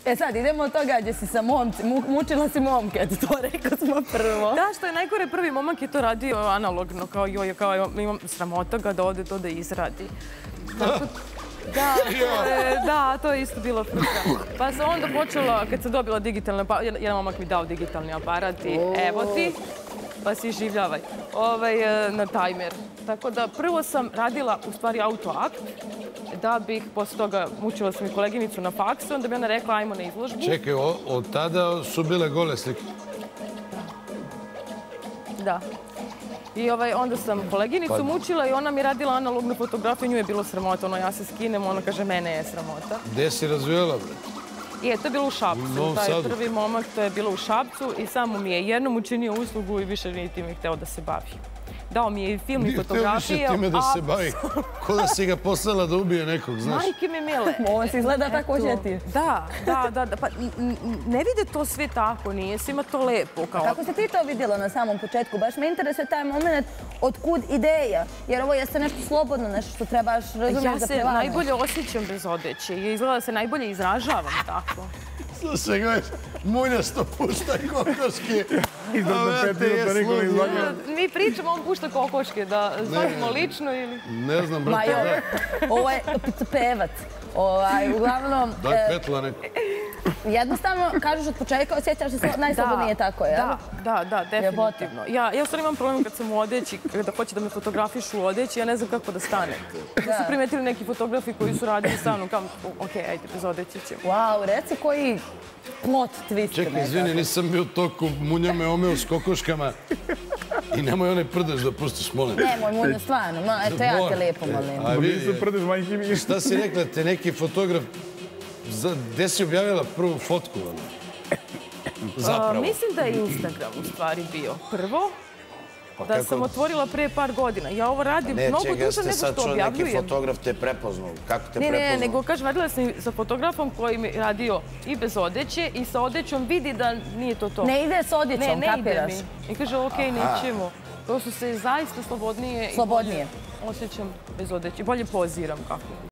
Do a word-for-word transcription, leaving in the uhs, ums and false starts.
E sad, idemo od toga gdje si sa momci, mučila si momke, to rekao smo prvo. Da, što je najgore, prvi momak je to radio analogno, kao joj, kao imam sramota ga da ode to da izradi. Da, da, to je isto bilo frka. Pa sam onda počela, kad sam dobila digitalni aparat, jedan momak mi dao digitalni aparat i evo ti, pa si življavaj, na tajmer. Tako da prvo sam radila u stvari autoakt, da bih posle toga mučila sam i koleginicu na faksu, onda bi ona rekla ajmo na izložbu. Čekaj, od tada su bile gole slike? Da. I onda sam koleginicu mučila i ona mi radila analognu fotografiju, nju je bilo sramota, ono ja se skinem, ona kaže mene je sramota. Gde si razvijela, bre? I to je bilo u Šapcu, taj prvi momak, to je bilo u Šapcu i samo mi je jednom učinio uslugu i više niti mi je hteo da se bavi. Dao mi je i film i fotografije. Nije hteo više time da se bavi, ko da si ga poslala da ubije nekog, znaš? Majke mi mile. Ovo se izgleda tako ćeti. Da, da, da, pa ne vide to sve tako, nije svima to lepo. Kako si ti to vidjela na samom početku? Baš me interesuje taj moment od kud ideja, jer ovo jeste nešto slobodno, nešto što trebaš razumjeti da prevaneš. Ja se najbolje osjećam bez odeće i izgleda da se najbolje izražavam tako. Slušaj, gledaj, munjasto pušta kokoške. Mi pričamo, on pušta kokoške, da znamo lično ili... Ne znam, brate, da. Ovo je pevac. Uglavnom... Daj petla neko. Jednostavno, kažeš od početka, osjećaš se najslobodnije tako, jel? Da, da, da, definitivno. Ja u stvari imam problem kad sam u odeći, kada hoće da me fotografišu u odeći, ja ne znam kako da stanem. Da su primetili neki fotografi koji su radili sa mnom, kao, okej, ajde, bez odeći ćemo. Wow, reci koji plot twist. Čekaj, izvini, nisam bio toliko, munja me omeo s kokoškama i nemoj onaj prdež da pustiš, molim. Nemoj, munja, stvarno, eto ja te lijepo molim. A vidi, šta si rekla, te neki fotograf, gde si objavila prvu fotku? Zapravo. Mislim da je Instagram u stvari bio prvo. Da sam otvorila prije par godina. Ja ovo radim mnogo duže nego što objavljujem. Ne, čega ste sad čuo neki fotograf te prepoznao? Kako te prepoznao? Ne, ne, nego kažem, radila sam sa fotografom koji mi radio i bez odeće i sa odećom vidi da nije to to. Ne ide s odjećom, kapiraš? Ne, ne ide mi. I kaže, okej, nećemo. To su se zaista slobodnije i bolje osjećam bez odeće. Bolje poziram kako.